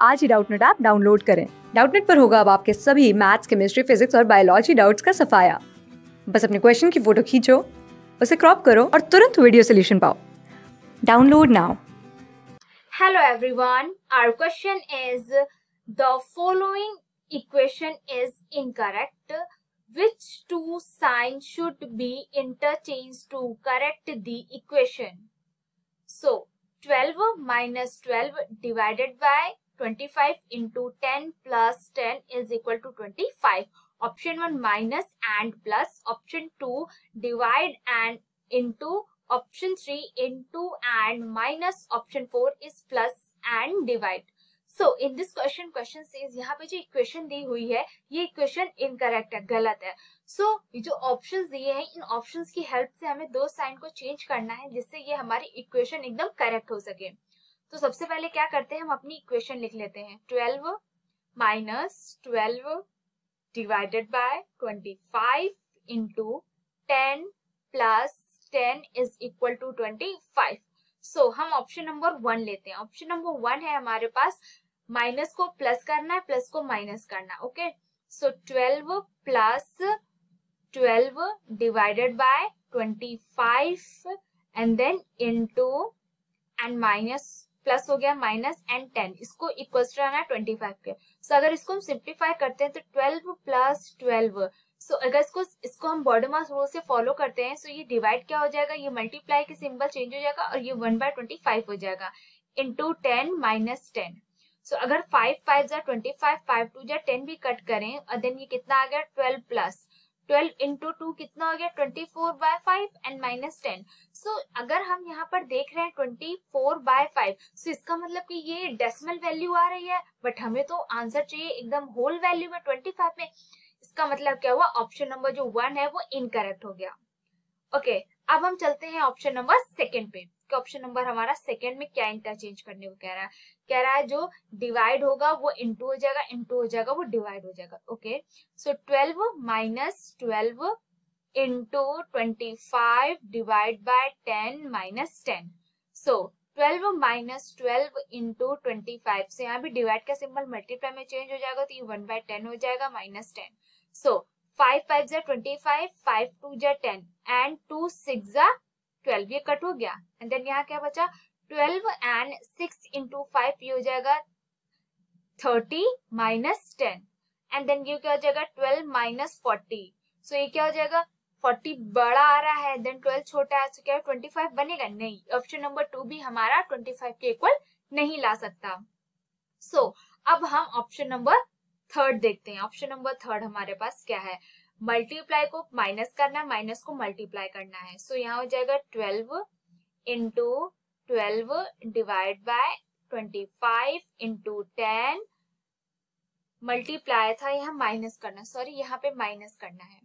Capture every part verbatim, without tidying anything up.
आज ही Doubtnut app download करें। डाउटनेट पर होगा अब आपके सभी मैथ्स, केमिस्ट्री, फिजिक्स और बायोलॉजी डाउट्स का सफाया। बस अपने क्वेश्चन की फोटो खींचो, उसे क्रॉप करो और तुरंत वीडियो सोल्यूशन पाओ। Download now. Hello everyone, our question is the following equation is incorrect. Which two signs should be interchanged to correct the equation? So twelve minus twelve divided by twenty-five into ten plus ten is equal to twenty-five. Option one minus and plus. Option two divide and into. Option three into and minus. Option four is plus and divide. So in this question, question says यहाँ पे जो equation दी हुई है ये equation incorrect है, गलत है. सो so, ये जो ऑप्शंस दिए हैं इन ऑप्शंस की हेल्प से हमें दो साइन को चेंज करना है जिससे ये हमारी इक्वेशन एकदम करेक्ट हो सके. तो सबसे पहले क्या करते हैं, हम अपनी इक्वेशन लिख लेते हैं. Twelve minus twelve divided by twenty five into ten plus ten is equal to twenty five. So हम ऑप्शन नंबर वन लेते हैं. ऑप्शन नंबर वन है हमारे पास माइनस को प्लस करना है, प्लस को माइनस करना. Okay, so twelve plus twelve divided by twenty five and then into and minus, plus हो गया माइनस एंड टेन, इसको इक्वल टू आना है ट्वेंटी फाइव के. सो so, अगर इसको हम सिंप्लीफाई करते हैं तो ट्वेल्व प्लस ट्वेल्व, सो अगर इसको इसको हम बॉडमास रूल से फॉलो करते हैं, सो so ये डिवाइड क्या हो जाएगा, ये मल्टीप्लाई के सिंबल चेंज हो जाएगा और ये वन बाय ट्वेंटी फाइव हो जाएगा into ten minus ten. So अगर फाइव फाइव जा ट्वेंटी फाइव, फाइव टू जा टेन भी कट करें और देन ये कितना आ गया twelve plus twelve into two कितना हो गया twenty four by five and minus ten. So अगर हम यहाँ पर देख रहे हैं twenty four by five, so इसका मतलब कि ये डेसिमल वैल्यू आ रही है, बट हमें तो आंसर चाहिए एकदम होल वैल्यू में ट्वेंटी फाइव में. इसका मतलब क्या हुआ, ऑप्शन नंबर जो वन है वो इनकरेक्ट हो गया. ओके okay, अब हम चलते हैं ऑप्शन नंबर सेकंड पे. ऑप्शन नंबर हमारा सेकंड में क्या इंटरचेंज करने को कह रहा है, कह रहा है जो डिवाइड होगा वो इनटू हो जाएगा, इनटू हो जाएगा वो डिवाइड हो जाएगा. Okay, so twelve minus twelve into twenty five divide by ten minus ten. So twelve minus twelve into twenty five से यहाँ भी डिवाइड का सिंबल मल्टीप्लाई में चेंज हो जाएगा तो ये वन बाय टेन हो जाएगा minus ten. So five five जा ट्वेंटी फाइव, फाइव टू जा टेन एंड टू सिक्स जा ट्वेल्व, ये कट हो गया एंड देन यहाँ क्या बचा twelve and six into five, ये हो जाएगा thirty minus ten and then ये क्या हो जाएगा ट्वेल्व माइनस फोर्टी. सो ये क्या हो जाएगा फोर्टी बड़ा आ रहा है देन ट्वेल्व छोटा है, तो क्या ट्वेंटी फाइव बनेगा, नहीं. ऑप्शन नंबर टू भी हमारा ट्वेंटी फाइव के इक्वल नहीं ला सकता. सो so, अब हम ऑप्शन नंबर थर्ड देखते हैं. ऑप्शन नंबर थर्ड हमारे पास क्या है, मल्टीप्लाई को माइनस करना है, माइनस को मल्टीप्लाई करना है. सो so, यहाँ हो जाएगा twelve into twelve divide by twenty five into ten, multiply था यहाँ माइनस करना, सॉरी यहाँ पे माइनस करना है.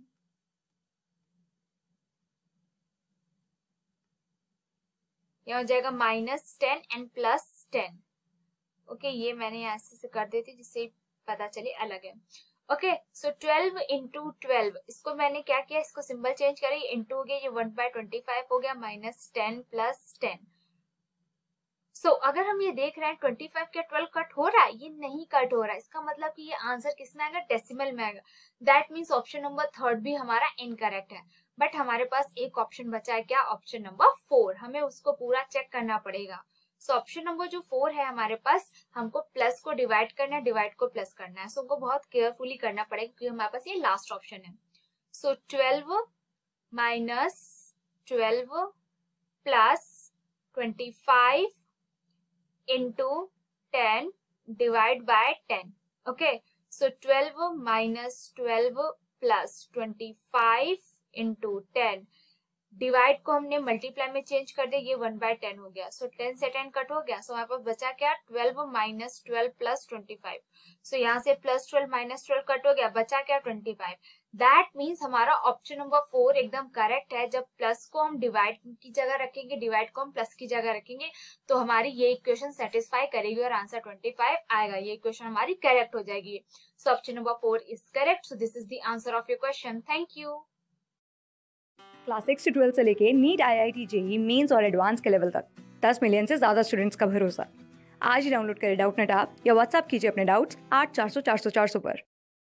यहाँ हो जाएगा minus ten and plus ten. Okay, ये मैंने ऐसे से कर देती जिससे पता चले अलग है. Okay, so twelve into twelve, इसको मैंने क्या किया, इसको सिंबल चेंज करें, इंटू हो गया, ये वन बाय ट्वेंटी फाइव हो गया minus ten plus ten. So अगर हम ये देख रहे हैं ट्वेंटी फाइव क्या ट्वेल्व कट हो रहा है, ये नहीं कट हो रहा है. इसका मतलब कि ये आंसर किस में आएगा, डेसिमल में आएगा. That means option number third भी हमारा इनकरेक्ट है. बट हमारे पास एक ऑप्शन बचा है, क्या, ऑप्शन नंबर फोर. हमें उसको पूरा चेक करना पड़ेगा. सो ऑप्शन नंबर जो फोर है हमारे पास, हमको प्लस को डिवाइड करना है, डिवाइड को प्लस करना है. सो so, हमको बहुत केयरफुली करना पड़ेगा क्योंकि हमारे पास ये लास्ट ऑप्शन है. So twelve minus twelve plus twenty five into ten divide by ten. Okay, so twelve minus twelve plus twenty five into ten, divide को हमने मल्टीप्लाई में चेंज कर दिया, ये वन बाय टेन हो गया. सो so, टेन से ten cut हो गया. सो so, हमारे पास बचा क्या, twelve minus twelve plus twenty five. So यहाँ से plus twelve minus twelve cut हो गया, बचा क्या ट्वेंटी फाइव. दैट मीन्स हमारा ऑप्शन नंबर फोर एकदम करेक्ट है. जब प्लस को हम डिवाइड की जगह रखेंगे, डिवाइड को हम प्लस की जगह रखेंगे, तो हमारी ये इक्वेशन सेटिस्फाई करेगी और आंसर ट्वेंटी फाइव आएगा. ये इक्वेशन हमारी करेक्ट हो जाएगी. So option number four is correct. So this is the answer of your question. Thank you. Class six से ट्वेल्थ से लेके NEET, I I T, JEE, mains और एडवांस के लेवल तक दस मिलियन से ज़्यादा स्टूडेंट्स का भरोसा। आज ही डाउनलोड करें डाउटनेट ऐप या व्हाट्सएप कीजिए अपने डाउट्स आठ चार सौ चार सौ चार सौ पर।